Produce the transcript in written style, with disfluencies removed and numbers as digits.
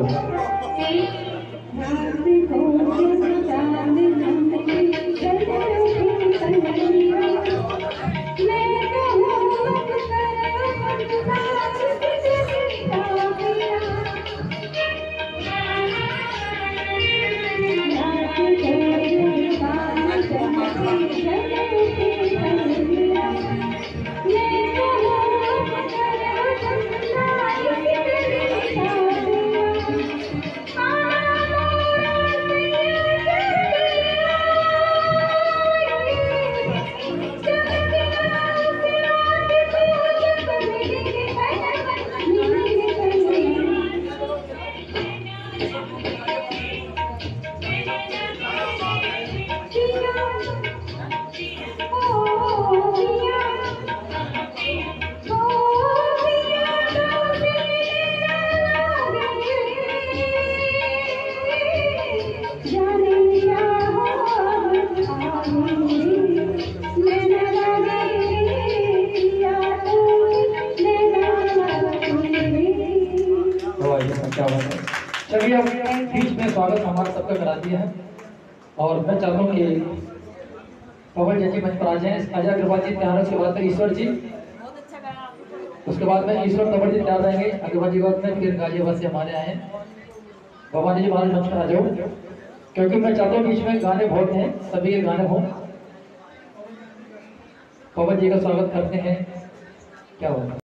चलिए अब बीच में स्वागत हमारा सबका करा दिया है और मैं चाहता हूँ कि पवन जी मंच पर आ जाएं। अजय अग्रवाल जी तैयार, उसके बाद में ईश्वर जी, उसके बाद में ईश्वर तंवर जी तैयार रहेंगे। अग्रवाल जी बाद में फिर गाजियाबाद से हमारे आए हैं। भवानी जी महाराज मंच पर आ जाओ, क्योंकि मैं चाहता हूँ बीच में गाने बहुत हैं, सभी के गाने हों। पवन जी का स्वागत करते हैं। क्या होगा?